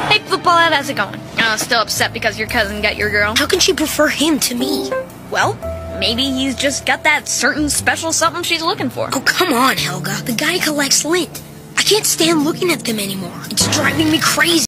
Hey, footballhead, how's it going? Still upset because your cousin got your girl? How can she prefer him to me? Well, maybe he's just got that certain special something she's looking for. Oh, come on, Helga. The guy collects lint. I can't stand looking at them anymore. It's driving me crazy.